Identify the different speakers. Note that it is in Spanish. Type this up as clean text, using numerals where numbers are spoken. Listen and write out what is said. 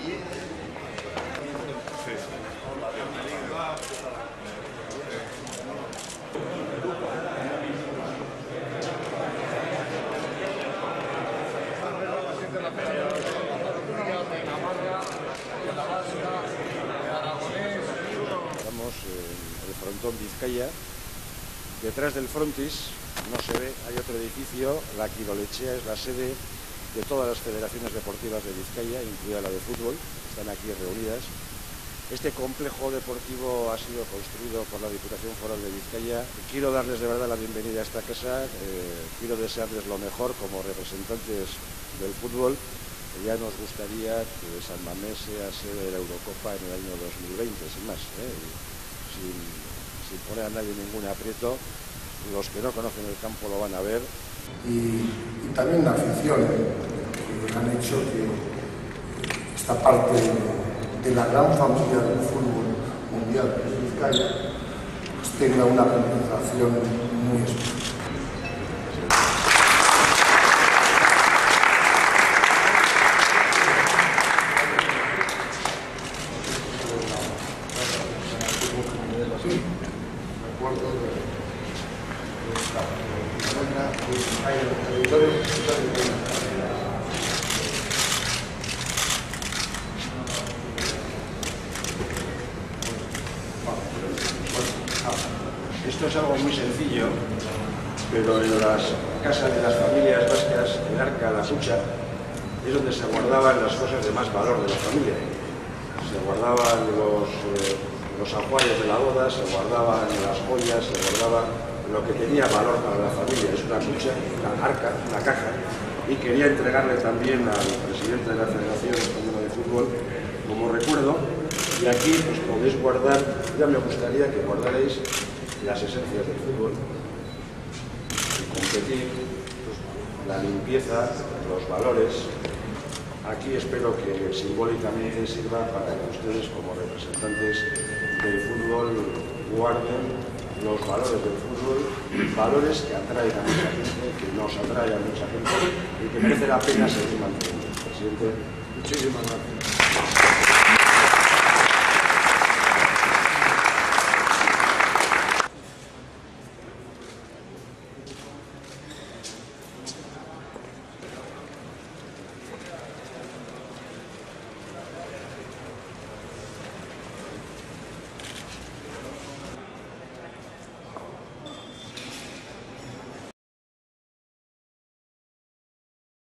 Speaker 1: Estamos en el frontón Vizcaya. Detrás del frontis no se ve, hay otro edificio, la Kirolechea, es la sede de todas las federaciones deportivas de Vizcaya, incluida la de fútbol, están aquí reunidas. Este complejo deportivo ha sido construido por la Diputación Foral de Vizcaya. Quiero darles de verdad la bienvenida a esta casa, quiero desearles lo mejor como representantes del fútbol. Ya nos gustaría que San Mamés sea sede de la Eurocopa en el año 2020, sin más, sin poner a nadie ningún aprieto. Los que no conocen el campo lo van a ver.
Speaker 2: Y también la afición, que han hecho que esta parte de la gran familia del fútbol mundial, que es Vizcaya, pues tenga una compensación muy especial.
Speaker 1: Esto es algo muy sencillo, pero en las casas de las familias vascas, en Arca, la Cucha, es donde se guardaban las cosas de más valor de la familia. Se guardaban los ajuares de la boda, se guardaban las joyas, se guardaba lo que tenía valor para la familia. Es una cucha, una arca, una caja, y quería entregarle también al presidente de la Federación Española de Fútbol como recuerdo. Y aquí pues podéis guardar, ya me gustaría que guardarais las esencias del fútbol, el competir, la limpieza, los valores. Aquí espero que simbólicamente sirva para que ustedes, como representantes del fútbol, guarden los valores del fútbol, valores que atraen a mucha gente, que nos atraen a mucha gente y que merece la pena seguir manteniendo. Presidente, muchísimas gracias.